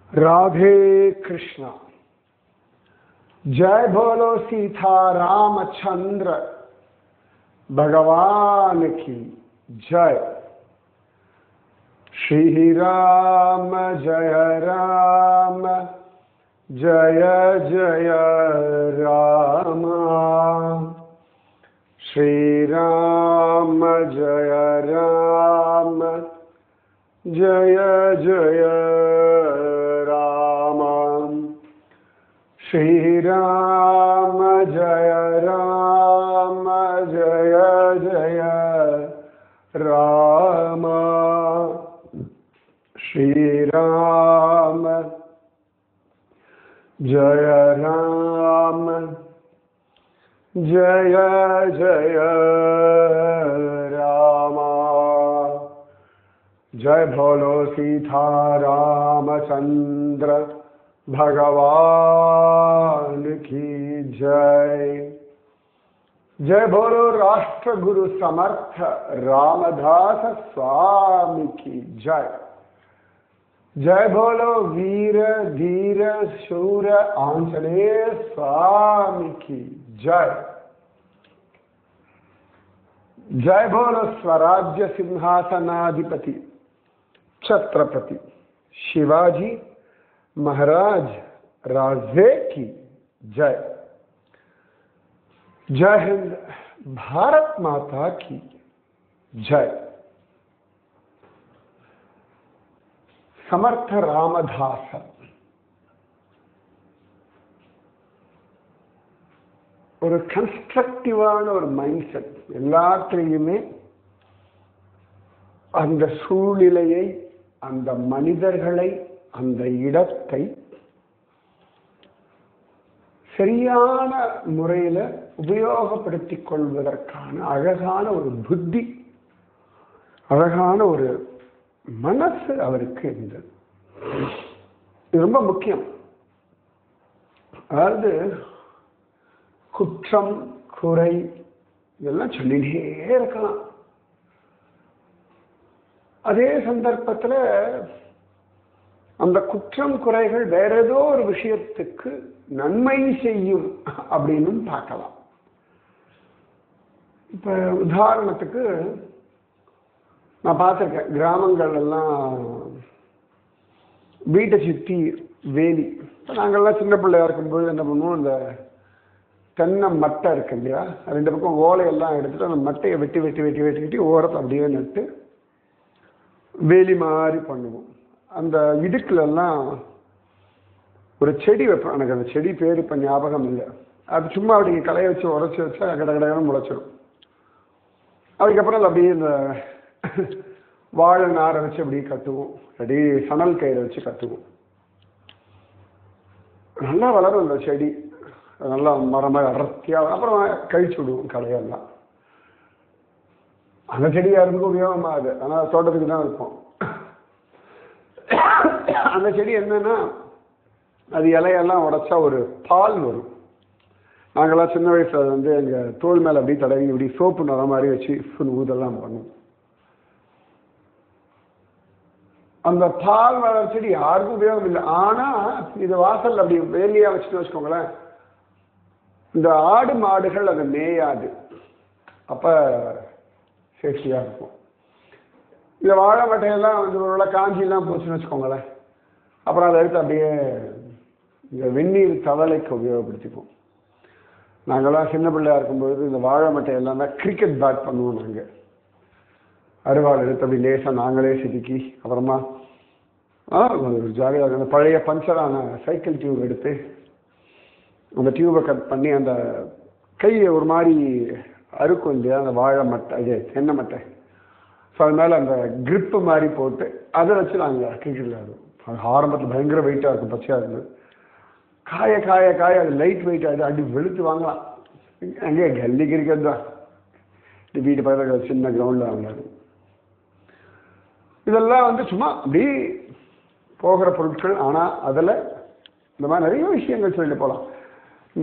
राधे कृष्णा। जय बोलो सीता रामचंद्र भगवान की जय। श्री राम जय राम जय जय राम। श्री राम जय राम जय जय राम। श्री राम जय राम जय जय राम। श्री राम जय राम जय जय राम। जय बोलो सीता रामचंद्र भगवान की जय। जय बोलो राष्ट्र गुरु समर्थ रामदास स्वामी की जय। जय बोलो वीर धीर शूर आंजनेय स्वामी की जय। जय बोलो स्वराज्य सिंहासनाधिपति छत्रपति शिवाजी महाराज राजे की जय। जय हिंद भारत माता की जय। समर्थ रामदास ஒரு கன்ஸ்ட்ரக்டிவான ஒரு மைண்ட் செட் எல்லாத்திலையுமே அந்த சூழ்நிலையை அந்த மனிதர்களை அந்த இடத்தை சரியான முறையில் உபயோகப்படுத்திக் கொள்வதற்கான அழகான ஒரு புத்தி அழகான ஒரு மனசு அவருக்கு இருந்தது. இது ரொம்ப முக்கியம். அதாவது குற்றம் குறை இதெல்லாம் சொல்லிட்டே இருக்கலாம். அதே சந்தர்ப்பத்தில் அந்த குற்றம் குறைகள் வேற ஏதோ ஒரு விஷயத்துக்கு நன்மை செய்யும் அப்படின்னு பார்க்கலாம். இப்ப உதாரணத்துக்கு நான் பார்த்துருக்கேன், கிராமங்கள் எல்லாம் வீட்டை சுற்றி வேலி. இப்போ நாங்கள்லாம் சின்ன பிள்ளையா இருக்கும்போது என்ன பண்ணுவோம், இந்த தென்னை மட்டை இருக்கு இல்லையா, ரெண்டு பக்கம் ஓலையெல்லாம் எடுத்துட்டு அந்த மட்டையை வெட்டி வெட்டி வெட்டி வெட்டி வெட்டி ஓரத்தை அப்படியே நட்டு வேலி மாதிரி பண்ணுவோம். அந்த இடுக்குலெல்லாம் ஒரு செடி வைப்போம். எனக்கு அந்த செடி பேர் இப்போ ஞாபகம் இல்லை. அது சும்மா அப்படி களைய வச்சு உரைச்சி வச்சா கட கடகடம் முளைச்சிடும். அதுக்கப்புறம் அது அப்படியே இந்த வாழை நாரை வச்சு அப்படியே கட்டுவோம், அப்படியே சணல் கயிறை வச்சு கட்டுவோம். நல்லா வளரும் அந்த செடி, நல்லா மரமாக அடர்த்தியாக. அப்புறம் கழிச்சு விடுவோம் களையெல்லாம். அந்த செடி யாருக்கும் உபயோகமாகுது, ஆனால் தோட்டத்துக்கு தான் இருக்கும். அந்த செடி என்னன்னா, அது இலையெல்லாம் உடைச்சா ஒரு பால் வரும். நாங்கள்லாம் சின்ன வயசுல வந்து எங்கள் தோல் மேலே அப்படி தடவி இப்படி சோப்பு நுர மாதிரி வச்சு ஊதெல்லாம் பண்ணுவோம். அந்த பால் வளர செடி யாருக்கும் உபயோகம் இல்லை. ஆனால் இது வாசல் அப்படி வேலியாக வச்சுட்டு வச்சுக்கோங்களேன், இந்த ஆடு மாடுகள் அதை மேயாது, அப்போ சேஃப்டியாக இருக்கும். இந்த வாழை மட்டையெல்லாம் வந்து ஒரு காஞ்சிலாம் போச்சுன்னு வச்சுக்கோங்களேன், அப்புறம் அதை எடுத்து அப்படியே இந்த வெந்நீர் தவளைக்கு உபயோகப்படுத்திப்போம். நாங்கள்லாம் சின்ன பிள்ளையா இருக்கும்போது இந்த வாழை மட்டையெல்லாம் தான் கிரிக்கெட் பேட் பண்ணுவோம். நாங்கள் அருவாள் எடுத்து அப்படி லேசாக நாங்களே செதுக்கி, அப்புறமா ஒரு ஜாலியாக இருக்கும். அந்த பழைய பஞ்சரான சைக்கிள் டியூப் எடுத்து அந்த டியூபை கட் பண்ணி அந்த கையை ஒரு மாதிரி அறுக்கும் இல்லையா, அந்த வாழை மட்டை இது தென்னை மட்டை. ஸோ அது மேலே அந்த கிரிப்பு மாதிரி போட்டு அதை வச்சு நாங்கள் கிரிக்கெட் விளையாடுவோம். அது ஆரம்பத்தில் பயங்கர வெயிட்டாக இருக்கும், பச்சையாக இருந்தது. காய காய காய அது லைட் வெயிட் ஆகிடும், அடி வெளுத்து வாங்கலாம். அங்கே கல்லி கிரிக்கெட் தான், வீட்டு பக்கத்தில் சின்ன கிரவுண்டில் விளையாடும். இதெல்லாம் வந்து சும்மா அப்படி போகிற பொருட்கள். ஆனால் அதில் இந்த மாதிரி நிறைய விஷயங்கள் சொல்லிட்டு போகலாம். இந்த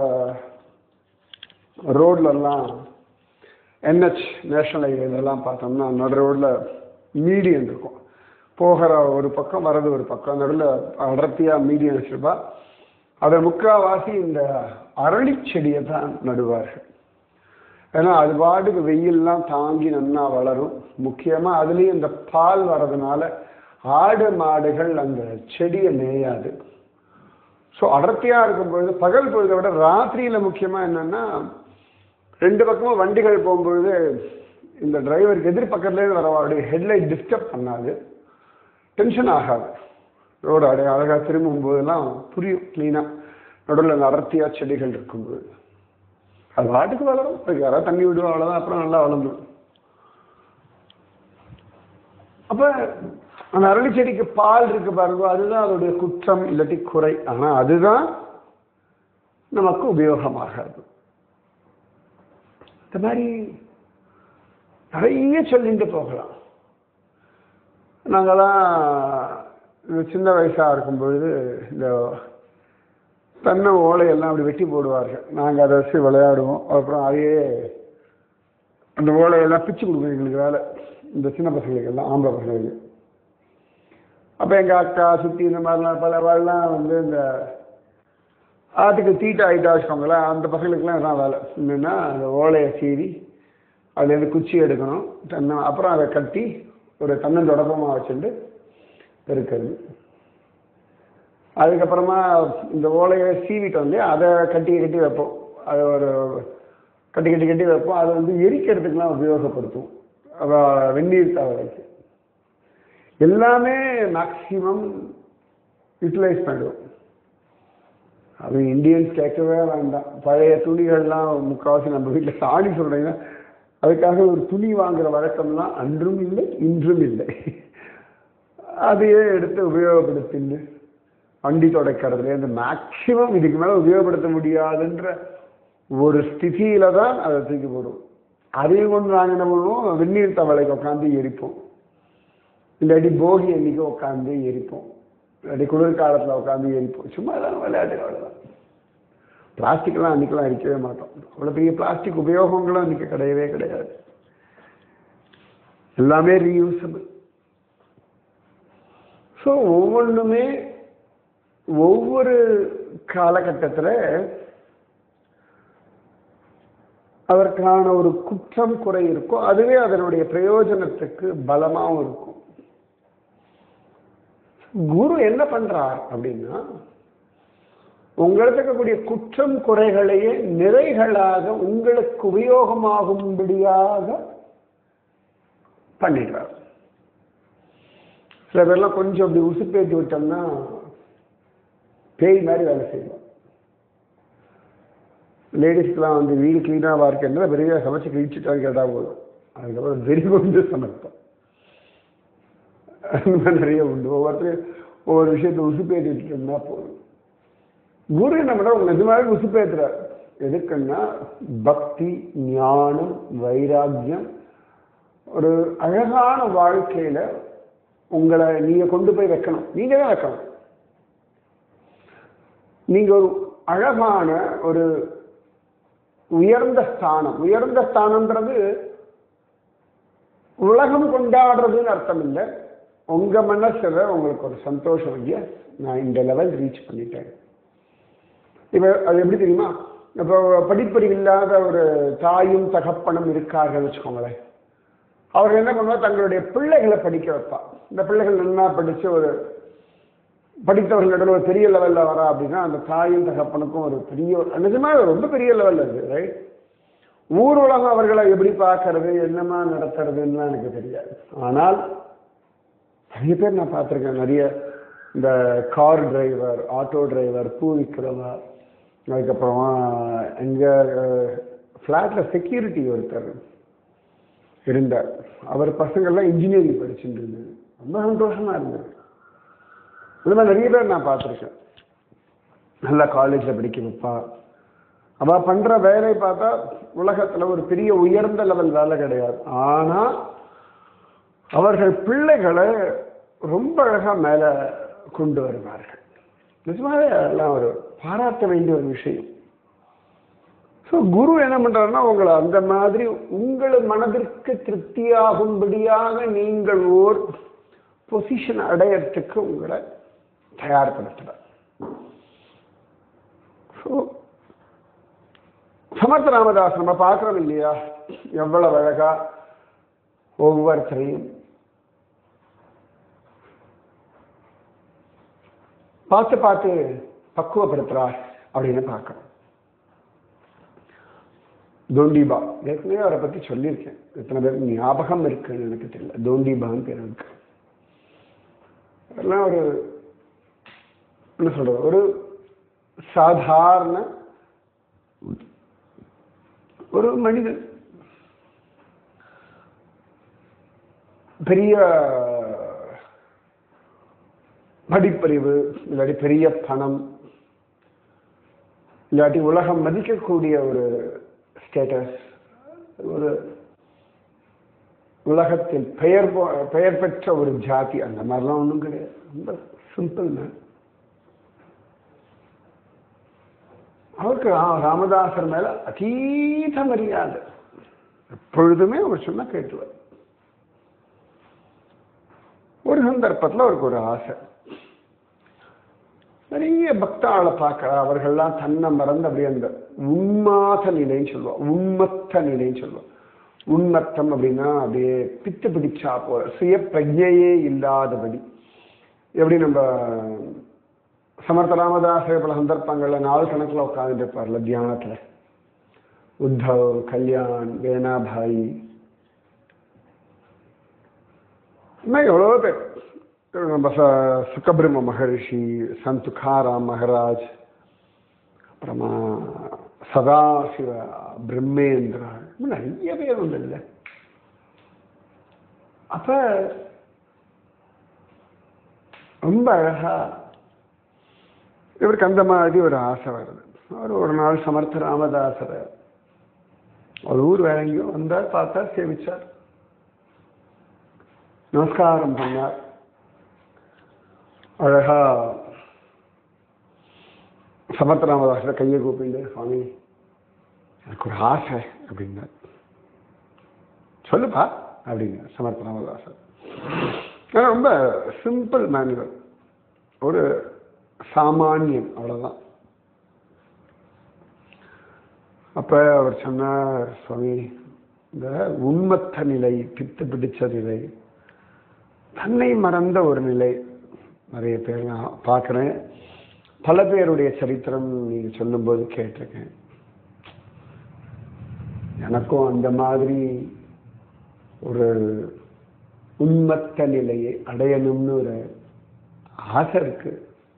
ரோட்லெல்லாம் NH நேஷனல் ஹைவேலாம் பார்த்தோம்னா நடு ரோடில் மீடியன் இருக்கும். போகிற ஒரு பக்கம் வர்றது ஒரு பக்கம், நடுவில் அடர்த்தியா மீடியம் வச்சிருப்பா. அதை முக்காவாசி இந்த அரளி செடியை தான் நடுவார்கள். ஏன்னா அது பாட்டுக்கு வெயில்லாம் தாங்கி நன்னா வளரும். முக்கியமா அதுலேயும் இந்த பால் வர்றதுனால ஆடு மாடுகள் அந்த செடியை மேயாது. ஸோ அடர்த்தியா இருக்கும் பொழுது பகல் பொழுதை விட ராத்திரியில முக்கியமா என்னன்னா, ரெண்டு பக்கமும் வண்டிகள் போகும்பொழுது இந்த டிரைவருக்கு எதிர்பக்கத்துலேருந்து வரவாருடைய ஹெட்லைட் டிஸ்டர்ப் பண்ணாது, டென்ஷன் ஆகாது. ரோடு அழகாக திரும்பும் போதெல்லாம் புரியும் கிளீனாக. நடுவில் அந்த அடர்த்தியா செடிகள் இருக்கும்போது அது வாட்டுக்கு வளரும். யாராவது தண்ணி விடுவோம், அவ்வளோதான். அப்புறம் நல்லா வளர்ந்துடும். அப்போ அந்த அரளி செடிக்கு பால் இருக்கு பாருங்க, அதுதான் அதோடைய குற்றம் இல்லாட்டி குறை. ஆனால் அதுதான் நமக்கு உபயோகமாகாது. இந்த மாதிரி நிறைய சொல்லிட்டு போகலாம். நாங்கள்லாம் சின்ன வயசாக இருக்கும் பொழுது இந்த தென்னை ஓலையெல்லாம் அப்படி வெட்டி போடுவார்கள். நாங்கள் அதை வச்சு விளையாடுவோம். அப்புறம் அதையே அந்த ஓலையெல்லாம் பிச்சு கொடுப்போம். எங்களுக்கு வேலை இந்த சின்ன பசங்களுக்கு எல்லாம், ஆம்பளை பசங்களுக்கு. அப்போ எங்கள் அக்கா சுற்றி இந்த மாதிரிலாம் பலவாள்லாம் வந்து இந்த ஆட்டுக்கு தீட்டை ஆகிட்டா வச்சுக்கோங்களேன், அந்த பசங்களுக்குலாம் இதான் வேலை. என்னென்னா அந்த ஓலையை சீவி அதுலேருந்து குச்சி எடுக்கணும், தென்னை, அப்புறம் அதை கட்டி ஒரு தென்னந்தொடப்பமாக வச்சுட்டு பெருக்கிறது. அதுக்கப்புறமா இந்த ஓலையை சீவிட்டு வந்து அதை கட்டி கட்டி வைப்போம். அதை ஒரு கட்டி கட்டி கட்டி வைப்போம். அதை வந்து எரிக்கிறதுக்கெலாம் உபயோகப்படுத்தும். வெந்நீர் தவளைக்கு எல்லாமே மேக்சிமம் யூட்டிலைஸ் பண்ணுவோம். அது இந்தியன்ஸ் கேட்கவே வேண்டாம். பழைய துணிகள்லாம் முக்கால்வாசி நம்ம வீட்டில் சாடி சொல்கிறீங்கன்னா அதுக்காக ஒரு துணி வாங்குகிற வழக்கம்லாம் அன்றும் இல்லை இன்றும் இல்லை. அதையே எடுத்து உபயோகப்படுத்தின்னு வண்டி துடைக்கிறதுலேருந்து மேக்சிமம் இதுக்கு மேலே உபயோகப்படுத்த முடியாதுன்ற ஒரு ஸ்திதியில தான் அதை தூக்கி போடுவோம். அதையும் கொண்டு நாங்கள் என்ன பண்ணுவோம், வெந்நீர் தவளைக்கு உட்காந்து எரிப்போம். இல்லாட்டி போகி அன்னைக்கு உட்காந்து எரிப்போம். இல்லாட்டி குளிர்காலத்தில் உட்காந்து எரிப்போம். சும்மா எல்லாம் விளையாட்டு அவ்வளோதான். பிளாஸ்டிக்லாம் அன்றைக்கெல்லாம் எரிக்கவே மாட்டோம். அவ்வளோ பெரிய பிளாஸ்டிக் உபயோகங்களும் அன்றைக்கி கிடையவே கிடையாது. எல்லாமே ரீயூசபிள். ஸோ ஒவ்வொன்றுமே ஒவ்வொரு காலகட்டத்தில் அதற்கான ஒரு குற்றம் குறை இருக்கும். அதுவே அதனுடைய பிரயோஜனத்துக்கு பலமாகவும் இருக்கும். குரு என்ன பண்றார் அப்படின்னா, உங்களுக்கு இருக்கக்கூடிய குற்றம் குறைகளையே நிறைகளாக உங்களுக்கு உபயோகமாகும்படியாக பண்ணிடுறார். சில பேர்லாம் கொஞ்சம் அப்படி உசுப்பேற்றி விட்டோம்னா பேய் மாதிரி வேலை செய்வோம். லேடிஸ்க்கெலாம் வந்து வீடு கிளீனாக இருக்கிறது பெரிய சமைச்சு கிழிச்சுட்டான்னு கேட்டால் போதும். அதுக்கப்புறம் வெறி கொண்டு சமைப்போம். அந்த மாதிரி நிறைய உண்டு. ஒவ்வொருத்தரும் ஒவ்வொரு விஷயத்தை உசுப்பேற்றிட்டு இருந்தா போதும். குரு என்ன பண்ண நிஜமாவே உசுப்பேற்றுறார். எதுக்குன்னா பக்தி, ஞானம், வைராக்கியம், ஒரு அழகான வாழ்க்கையில உங்களை நீங்க கொண்டு போய் வைக்கணும். நீங்க தான் வைக்கணும். நீங்க ஒரு அழகான ஒரு உயர்ந்த ஸ்தானம். உயர்ந்த ஸ்தானம்ன்றது உலகம் கொண்டாடுறதுன்னு அர்த்தம் இல்லை. உங்க மனசுல உங்களுக்கு ஒரு சந்தோஷம், எஸ் நான் இந்த லெவல் ரீச் பண்ணிட்டேன். இப்ப அது எப்படி தெரியுமா, இப்போ படிப்பறிவு இல்லாத ஒரு தாயும் தகப்பனும் இருக்கார்கள் வச்சுக்கோங்களேன். அவர்கள் என்ன பண்ணுவாங்க, தங்களுடைய பிள்ளைகளை படிக்க வைப்பா. இந்த பிள்ளைகள் நல்லா படிச்சு ஒரு படித்தவர்களிடம் ஒரு பெரிய லெவலில் வரா அப்படின்னா அந்த தாயும் தகப்பனுக்கும் ஒரு பெரிய, நிஜமாக ரொம்ப பெரிய லெவலில் இருக்குது, ரைட்? ஊர் உலகம் அவர்களை எப்படி பார்க்கறது, என்னமா நடத்துறதுன்னு எனக்கு தெரியாது. ஆனால் நிறைய பேர் நான் பார்த்துருக்கேன். நிறைய இந்த கார் டிரைவர், ஆட்டோ டிரைவர், பூ விற்கிறவங்க, அதுக்கப்புறமா எங்கள் ஃப்ளாட்டில் செக்யூரிட்டி ஒருத்தர் இருந்தார். அவர் பசங்கள்லாம் இன்ஜினியரிங் படிச்சுட்டு இருந்தது. ரொம்ப சந்தோஷமாக இருந்தது. இந்த மாதிரி நிறைய பேர் நான் பார்த்துருக்கேன். நல்லா காலேஜில் படிக்க வைப்பா. அவள் பண்ணுற வேலை பார்த்தா உலகத்தில் ஒரு பெரிய உயர்ந்த லெவல் வேலை கிடையாது. ஆனால் அவர்கள் பிள்ளைகளை ரொம்ப அழகாக மேலே கொண்டு வருவார்கள். நிஜமாவே அதெல்லாம் ஒரு பாராட்ட வேண்டிய ஒரு விஷயம். ஸோ குரு என்ன பண்ணுறாருன்னா, உங்களை அந்த மாதிரி உங்கள் மனதிற்கு திருப்தியாகும்படியாக நீங்கள் ஓர் பொசிஷன் அடையறதுக்கு உங்களை தயார்படுத்துறார். சமர்த்த ராமதாஸ் நம்ம பார்க்கிறோம் இல்லையா, எவ்வளவு அழகா ஒவ்வொருத்தரையும் பார்த்து பார்த்து பக்குவப்படுத்துறார் அப்படின்னு பார்க்கணும். தோண்டிபா ஏற்கனவே அவரை பத்தி சொல்லியிருக்கேன், எத்தனை பேருக்கு ஞாபகம் இருக்குன்னு எனக்கு தெரியல. தோண்டிபான்னு பேர் இருக்கு. அதெல்லாம் ஒரு என்ன சொல்றது, ஒரு சாதாரண ஒரு மனிதன், பெரிய படிப்பறிவு இல்லாட்டி பெரிய பணம் இல்லாட்டி உலகம் மதிக்கக்கூடிய ஒரு ஸ்டேட்டஸ், ஒரு உலகத்தில் பெயர் பெற்ற ஒரு ஜாதி, அந்த மாதிரிலாம் ஒன்றும் கிடையாது. ரொம்ப சிம்பிள் மேன். அவருக்கு ராமதாசர் மேல அதீத மரியாதை. எப்பொழுதுமே அவர் சொன்னா கேட்டுவார். ஒரு சந்தர்ப்பத்தில் அவருக்கு ஒரு ஆசை, நிறைய பக்தாளை பார்க்க, அவர்கள்லாம் தன்னை மறந்து அப்படியே அந்த உன்மாத நிலைன்னு சொல்லுவோம், உன்மத்த நிலைன்னு சொல்லுவோம். உன்மத்தம் அப்படின்னா அப்படியே பித்து பிடிச்சா போல, சுய பிரஜையே இல்லாதபடி. எப்படி நம்ம சமர்த்த ராமதாசர் பல சந்தர்ப்பங்கள்ல நாள் கணக்கில் உட்காந்துட்டு இருப்பார்ல தியானத்துல, உத்தவ், கல்யாண், வேணாபாய், இன்னும் எவ்வளோ பேர், நம்ம சுகபிரம்ம மகரிஷி, சந்த் துக்காராம் மகராஜ், அப்புறமா சதாசிவ பிரம்மேந்திரா, நிறைய பேர் உண்டு இல்லை. அப்ப ரொம்ப அழகா இவருக்கு அந்த மாதிரி ஒரு ஆசை வருது. அவர் ஒரு நாள் சமர்த்த ராமதாசரை ஒரு ஊர் வேற எங்கேயோ வந்தார், பார்த்தார், சேவிச்சார், நமஸ்காரம் பண்ணார். அழகா சமர்த்த ராமதாசரை கையை கூப்பிட்டு, சுவாமி எனக்கு ஒரு ஆசை அப்படின்னார். சொல்லுப்பா அப்படிங்க சமர்த்த ராமதாசர். ரொம்ப சிம்பிள் மேனுவல், ஒரு சாமானியம், அவ்வளவுதான். அப்ப அவர் சொன்னார், சுவாமி இந்த உன்மத்த நிலை, பித்து பிடிச்ச நிலை, தன்னை மறந்த ஒரு நிலை நிறைய பேர் நான் பார்க்குறேன். பல பேருடைய சரித்திரம் நீங்க சொல்லும்போது கேட்டிருக்கேன். எனக்கும் அந்த மாதிரி ஒரு உன்மத்த நிலையை அடையணும்னு ஒரு ஆசை இருக்கு.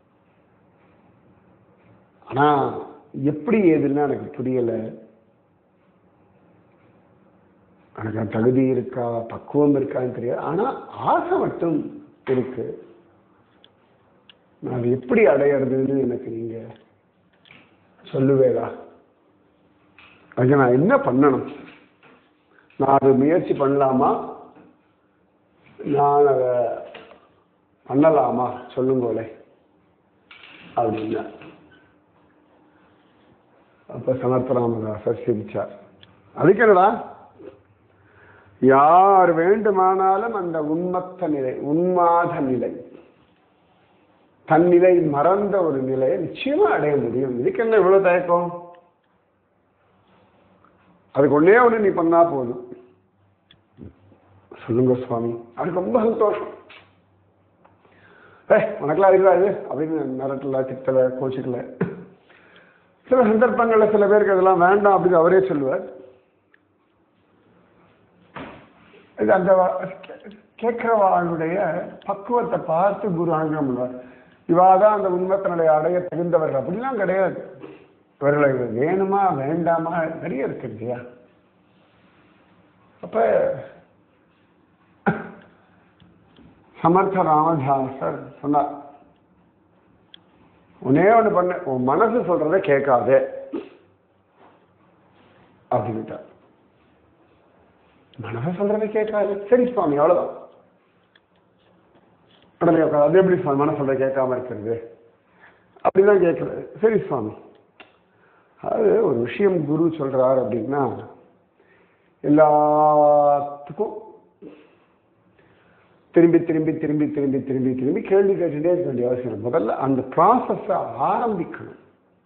ஆனா எப்படி ஏதுன்னா எனக்கு புரியல. எனக்கு தகுதி இருக்கா, பக்குவம் இருக்கான்னு தெரியாது. ஆனா ஆசை மட்டும் இருக்கு. நான் எப்படி அடையிறதுன்னு எனக்கு நீங்க சொல்லுவேடா. அதுக்கு நான் என்ன பண்ணணும்? நான் அது முயற்சி பண்ணலாமா, நான் அதை பண்ணலாமா சொல்லுங்களே அப்படின்னா. அப்ப சமர்த்த ராமதாசர் சிரிச்சார். அதுக்கு என்னடா, யார் வேண்டுமானாலும் அந்த உன்மத்த நிலை, உன்மாத நிலை, தன்னிலை மறந்த ஒரு நிலையை நிச்சயமா அடைய முடியும். இதுக்கு என்ன இவ்வளவு தயக்கம்? அதுக்கு ஒன்னே ஒண்ணு நீ பண்ணா போதும். சொல்லுங்க சுவாமி. அதுக்கு ரொம்ப சந்தோஷம். உனக்கெல்லாம் இருக்காது அப்படின்னு மிரட்டல, திட்டல, கோச்சிக்கல. சில சந்தர்ப்பங்கள்ல சில பேருக்கு அதெல்லாம் வேண்டாம் அப்படின்னு அவரே சொல்லுவார். இது அந்த கேட்கிறவாளுடைய பக்குவத்தை பார்த்து குரு அனுகிரகம் பண்ணுவார். இவாதான் அந்த உண்மத்த நிலையை அடைய தகுந்தவர்கள் அப்படிலாம் கிடையாது. இவர்களை வேணுமா வேண்டாமா நிறைய இருக்கு இல்லையா. அப்ப சமர்த்த ராமதாசர் சொன்னார், ஒன்னே ஒண்ணு பண்ண, உன் மனசு சொல்றதை கேட்காதே அப்படின்ட்டார். மனசு சொல்றதை கேட்காது, சரி சுவாமி அவ்வளவுதான். உடனே அது எப்படி சுவாமி மனசு சொல்றதை கேட்காம இருக்கிறது அப்படிதான் கேட்கறது. சரி சுவாமி, அது ஒரு விஷயம் குரு சொல்றார் அப்படின்னா எல்லாத்துக்கும் திரும்பி திரும்பி திரும்பி திரும்பி திரும்பி திரும்பி கேள்வி கேட்டுட்டே இருக்க வேண்டிய அவசியம். முதல்ல அந்த ப்ராசஸை ஆரம்பிக்கணும்.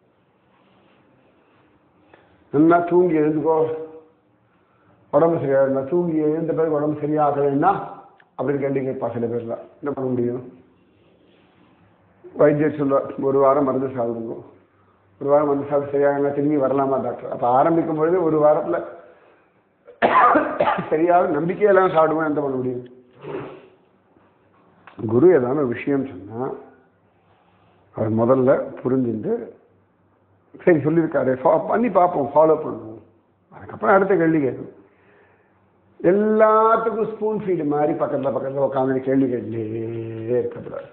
நல்லா தூங்கி எழுந்துக்கோ, உடம்பு சரியாகுதுன்னா தூங்கி எழுந்த பிறகு உடம்பு சரியாகலைன்னா அப்படின்னு கேள்வி கேட்பா சில பேர். என்ன பண்ண முடியும்? வைத்தியர் சொல்லுவார், ஒரு வாரம் மருந்து சாப்பிடுங்க, ஒரு வாரம் மருந்து சாப்பிட்டு சரியாகனா திரும்பி வரலாமா டாக்டர்? அப்போ ஆரம்பிக்கும் பொழுது ஒரு வாரத்தில் சரியாக நம்பிக்கையெல்லாம் சாப்பிடுவோம். என்ன பண்ண முடியும்? குரு ஏதாவது ஒரு விஷயம் சொன்னால் அவர் முதல்ல புரிஞ்சுட்டு சரி சொல்லியிருக்காரு பண்ணி பார்ப்போம், ஃபாலோ பண்ணுவோம். அதுக்கப்புறம் அடுத்த கேள்வி கேட்கணும். எல்லாத்துக்கும் ஸ்பூன் ஃபீடு மாதிரி பக்கத்தில் பக்கத்தில் உட்காந்து கேள்வி கேட்டுட்டே இருக்கக்கூடாது.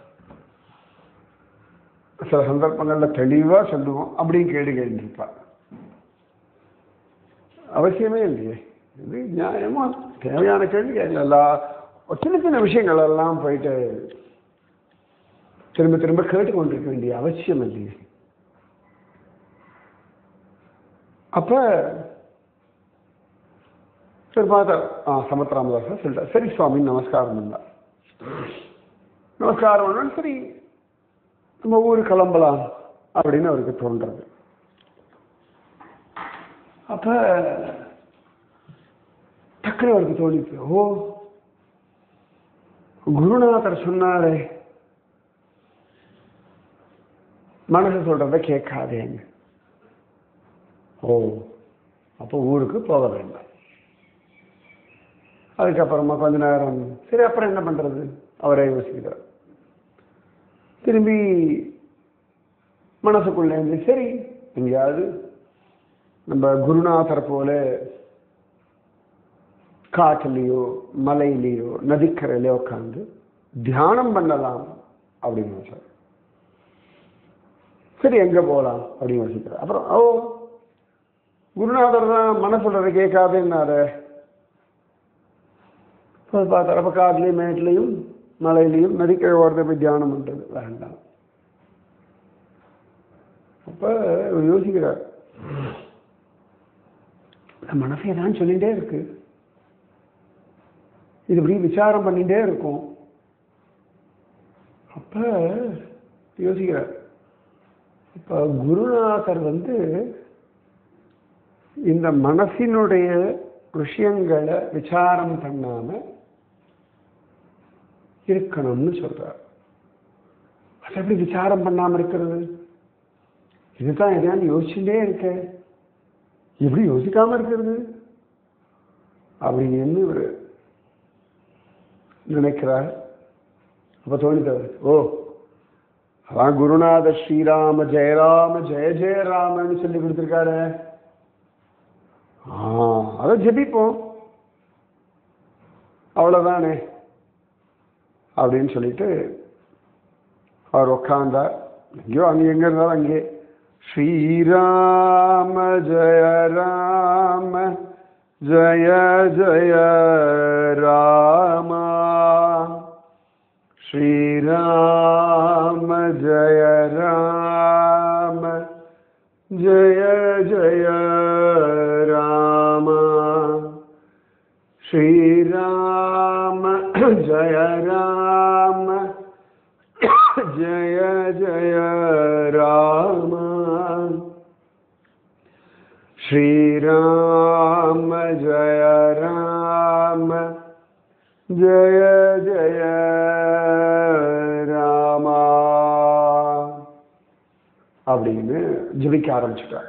சில சந்தர்ப்பங்களில் தெளிவாக சொல்லுவோம், அப்படியும் கேள்வி கேட்டுருப்பா. அவசியமே இல்லையே, இது நியாயமா தேவையான கேள்வி கேட்கல. சின்ன சின்ன விஷயங்கள் எல்லாம் போயிட்டு திரும்ப திரும்ப கேட்டுக்கொண்டிருக்க வேண்டிய அவசியம் இல்லையே. அப்ப சரி பார்த்தா சமத்ராமதாஸ் சொல்லிட்டார், சரி சுவாமி நமஸ்காரம் பண்ணா. நமஸ்காரம் பண்ணா சரி நம்ம ஊரு கிளம்பலாம் அப்படின்னு அவருக்கு தோன்றது. அப்ப டக்குனு அவருக்கு தோணிச்சு, ஓ குருநாதர் சொன்னாரே மனசு சொல்றத கேட்காதேங்க. ஓ அப்போ ஊருக்கு போக வேண்டாம். அதுக்கப்புறமா கொஞ்ச நேரம் சரி அப்புறம் என்ன பண்றது அவரே யோசிக்கிறார். திரும்பி மனசுக்குள்ள இருந்து சரி எங்கேயாவது நம்ம குருநாதர் போல காட்டுலையோ மலையிலையோ நதிக்கரையிலையோ உட்காந்து தியானம் பண்ணலாம் அப்படின்னு யோசிச்சார். சரி எங்க போகலாம் அப்படின்னு யோசிக்கிறார். அப்புறம் ஓ குருநாதர் தான் மன சொல்றதை கேட்காதுன்னாரு. பார்த்தார், அப்ப காட்டுலையும் மேட்லையும் மலையிலையும் நதிக்கரை ஓரத்தை போய் தியானம் பண்றது வேண்டாம். அப்ப யோசிக்கிறார், மனசை தான் சொல்லிட்டே இருக்கு, இது இப்படி விசாரம் பண்ணிட்டே இருக்கும். அப்ப யோசிக்கிறார், இப்ப குருநாதர் இந்த மனசினுடைய விஷயங்களை விசாரம் பண்ணாம இருக்கணும்னு சொல்றார். அது எப்படி விசாரம் பண்ணாம இருக்கிறது? இதுதான் எதையாவது யோசிச்சுட்டே இருக்க, எப்படி யோசிக்காம இருக்கிறது அப்படின்னு ஒரு நினைக்கிறார். அப்ப தோணித்தவர், ஓ அதான் குருநாத ஸ்ரீராம ஜெயராம ஜெய ஜெயராமன்னு சொல்லி கொடுத்துருக்காரு, அதை ஜெபிப்போம் அவ்வளவுதானே அப்படின்னு சொல்லிட்டு அவர் உட்கார்ந்தார். எங்கேயோ அங்கே எங்க இருந்தாலும் அங்கே ஸ்ரீராம ஜெய ராம ஜெய ஜெய ராமா ஸ்ரீராம ஜெய ராம ஜெய ஜெய ராமா ஸ்ரீராம ஜெய ராம ஜெய ஜெய ராமா ஸ்ரீராம ஜெய ராம ஜெய ஜெய ராமா அப்படின்னு ஜபிக்க ஆரம்பிச்சுட்டார்.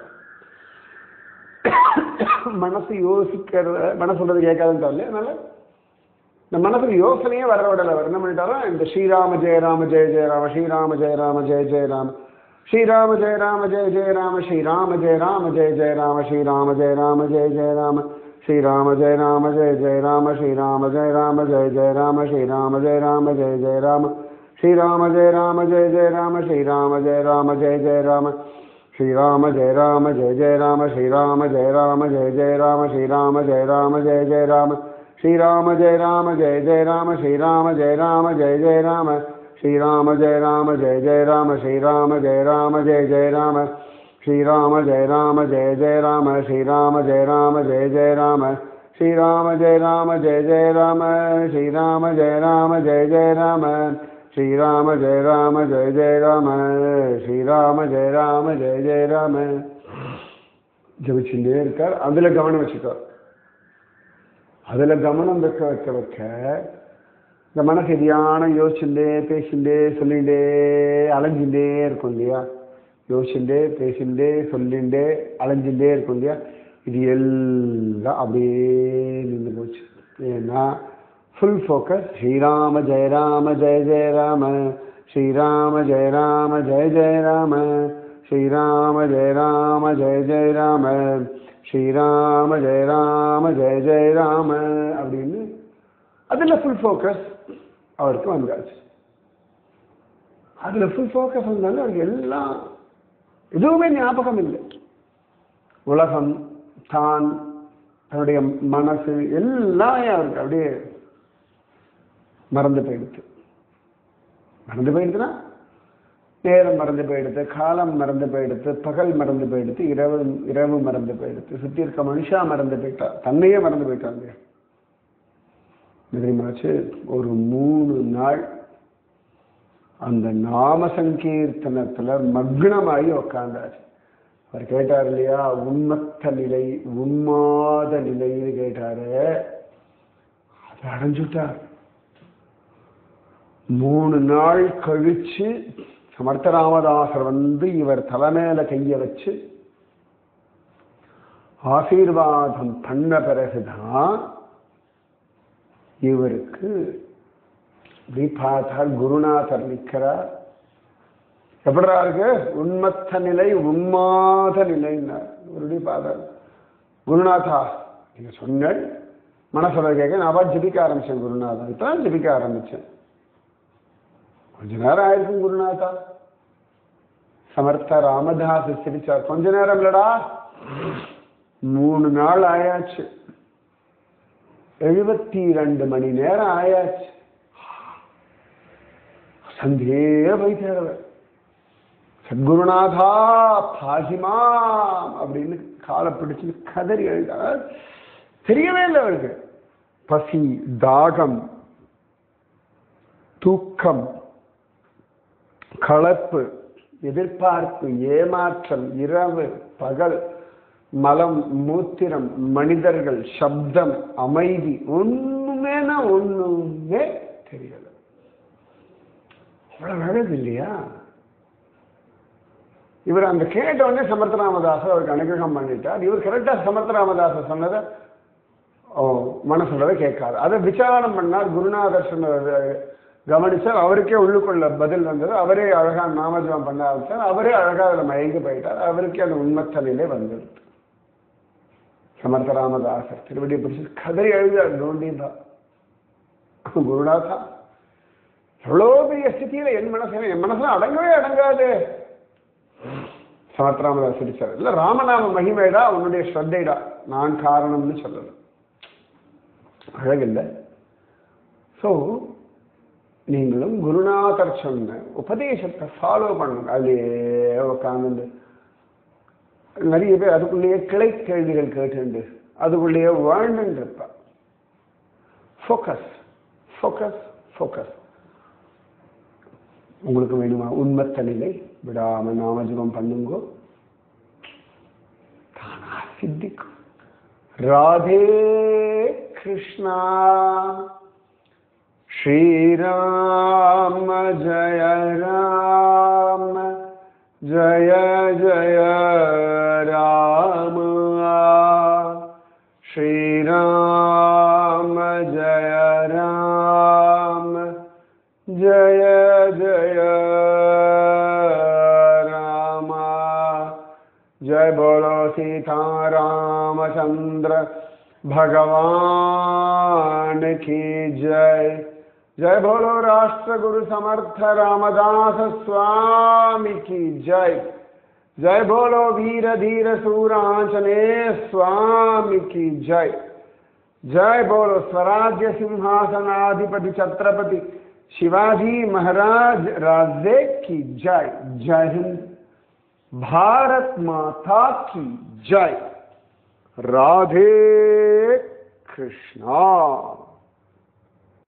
மனசு யோசிக்கிறத மனசு சொல்றது கேட்காதுன்னு தெரியல. அதனால இந்த மனசுக்கு யோசனையே வர விடல. அவர் என்ன பண்ணிட்டாரோ, இந்த ஸ்ரீராம ஜெய ராம ஜெய ஜெய ராம ஸ்ரீராம ஜெய ராம ஜெய ஜெய ராம ஸ்ரீராம ஜெய ராம ஜெய ஜெய ராம ஸ்ரீராம ஜெய ராம ஜெய ஜெய ராம ஸ்ரீராம ஜெய ராம ஜெய ஜெய ராம ஸ்ரீராம ஜெய ராம ஜெய ஜெய ராம ஸ்ரீராம ஜெய ராம ஜெய ஜெய ராம ஸ்ரீராம ஜெய ராம ஜெய ஜெய ராம ஸ்ரீராம ஜெய ராம ஜெய ஜெய ராம ஸ்ரீராம ஜெய ராம ஜெய ஜெய ராம ஸ்ரீராம ஜெய ராம ஜெய ஜெய ராம ஸ்ரீராம ஜெய ராம ஜெய ஜெய ராம ஸ்ரீராம ஜெய ராம ஜெய ஜெய ராம ஸ்ரீராம ஜெய ராம ஜெய ஜெய ராம ஸ்ரீராம ஜெய ராம ஜெய ஜெய ராம ஸ்ரீராம ஜெய ராம ஜெய ஜெய ராம ஸ்ரீராம ஜெய ராம ஜெய ஜெய ராம ஸ்ரீராம ஜெய ராம ஜெய ஜெய ராம ஸ்ரீராம ஜெய ராம ஜெய ஜெய ராம ஸ்ரீராம ஜெய ராம ஜெய ஜெய ராம ஸ்ரீராம ஜெய ராம ஜெய ஜெய ராம ஸ்ரீராம ஜெய ராம ஜெய ஜெய ராம ஸ்ரீராம ஜெய ராம ஜெய ஜெய ராம ஜபிச்சுட்டே இருக்கார். அதுல கவனம் வச்சுக்கார். அதுல கவனம் வைக்க வைக்க வைக்க இந்த மனசு எதியான யோசிச்சுட்டே பேசிண்டே சொல்லிண்டே அலைஞ்சுட்டே இருக்கும் இல்லையா? யோசிச்சுட்டே பேசிண்டே சொல்லிண்டே அலைஞ்சுட்டே இருக்கும் இல்லையா? இது எல்லாம் அப்படியே நின்று போச்சு. ஏன்னா ஃபுல் ஃபோக்கஸ் ஸ்ரீராம ஜெய ராம ஜெய ஜெய ராம ஸ்ரீராம ஜெய ராம ஜெய ஜெய ராம ஸ்ரீராம ஜெய ராம ஜெய ஜெய ராம ஸ்ரீராம ஜெய ராம ஜெய ஜெய ராம அப்படின்னு அதில் ஃபுல் ஃபோக்கஸ் அவருக்கு வந்தாச்சு. அதில் ஃபுல் ஃபோக்கஸ் வந்தாலும் அவருக்கு எல்லாம் எதுவுமே ஞாபகம் இல்லை. உலகம், தான், தன்னுடைய மனசு எல்லாம் அவருக்கு அப்படியே மறந்து போயிடுது. மறந்து போயிடுதுன்னா நேரம் மறந்து போயிடுது, காலம் மறந்து போயிடுது, பகல் மறந்து போயிடுது, இரவு மறந்து போயிடுது, சுற்றி இருக்க மனுஷா மறந்து போயிட்டா, தன்னையே மறந்து போயிட்டாங்க. தெரியுமாச்சு? ஒரு 3 நாள் அந்த நாம சங்கீர்த்தனத்துல மக்னமாகி உக்காந்தாச்சு. அவர் கேட்டார் இல்லையா, உண்மத்த நிலை உண்மாத நிலைன்னு கேட்டாரு. அதை அடைஞ்சுட்டார். 3 நாள் கழிச்சு சமர்த்த ராமதாசர் வந்து இவர் தலைமையில கைய வச்சு ஆசீர்வாதம் பண்ண பிறகுதான் இவருக்கு பார்த்தால் குருநாதர் நிற்கிறார். எப்படா இருக்கு? உண்மத்த நிலை உண்மாத நிலைன்னார். ஒரு பார்த்தார், குருநாதா நீங்க சொன்ன மனசுல கேட்க நான் ஜபிக்க ஆரம்பிச்சேன். குருநாதா இப்பதான் ஜபிக்க ஆரம்பிச்சேன். கொஞ்ச நேரம் ஆயிருக்கும் குருநாதா. சமர்த்த ராமதாஸ் சிரிச்சார். கொஞ்ச நேரம் இல்லடா, 3 நாள் ஆயாச்சு, 72 மணி நேரம் ஆயாச்சு. சந்தே வைத்தேரவர் சத்குருநாதா பாசிமாம் அப்படின்னு காலை பிடிச்சு கதறி எழுதார். தெரியவே இல்லை அவருக்கு. பசி, தாகம், தூக்கம், களைப்பு, எதிர்பார்ப்பு, ஏமாற்றம், இரவு பகல், மலம் மூத்திரம், மனிதர்கள், சப்தம், அமைதி, ஒண்ணுமே தெரியல. அவ்வளவு அழகு இல்லையா? இவர் அந்த கேட்ட உடனே சமர்த்த ராமதாசர் அவருக்கு அனுகிரகம் பண்ணிட்டார். இவர் கரெக்டா சமர்த்த ராமதாசர் சொன்னதை மனசுள்ளதை கேட்காது. அதை விசாரணம் பண்ணார். குருநாதர் சொன்னதை கவனிச்சார். அவருக்கே உள்ளுக்குள்ள பதில் வந்தது. அவரே அழகா நாமஜபம் பண்ண ஆரம்பிச்சார். அவரே அழகா அதில் மயங்கி போயிட்டார். அவருக்கே அந்த உண்மத்தனிலே வந்தது. சமர்த்த ராமதாசர் திருவடியை பிடிச்சி கதறி எழுதார். தோண்டிதான் குருநாதா எவ்வளோ பெரிய ஸ்திதியில என் மனசுல அடங்கவே அடங்காது. சமர்த்த ராமதாஸ் சிரிச்சார். இல்ல ராமநாம மகிமைடா, உன்னுடைய ஸ்ரத்தைடா, நான் காரணம்னு சொல்லல. அழகில்லை? ஸோ நீங்களும் குருநாதர் சொன்ன உபதேசத்தை ஃபாலோ பண்ணுங்க. அதுலேயே உட்காந்து நிறைய பேர் அதுக்குள்ளேயே கிளை கேள்விகள் கேட்டு அதுக்குள்ளேயே வாழ்ந்துட்டு இருப்பா. Focus focus focus. உங்களுக்கு வேணுமா உண்மத்த நிலை? விடாம நாமஜபம் பண்ணுங்கோ, தானா சித்திக்கும். ராதே கிருஷ்ணா. ஸ்ரீராம ஜய ராம ஜய ஜய ராம. ஸ்ரீராம ஜய ராம ஜய ஜய ராம. जय बोलो सीता रामचंद्र भगवान की जय. जय बोलो राष्ट्र गुरु समर्थ रामदास स्वामी की जय. जय बोलो वीर धीर सूरांचने स्वामी की जय. जय बोलो स्वराज्य सिंहासनाधिपति छत्रपति शिवाजी महाराज राजे की जय. जय हिंद. भारत माता की जय. राधे கிருஷ்ணா.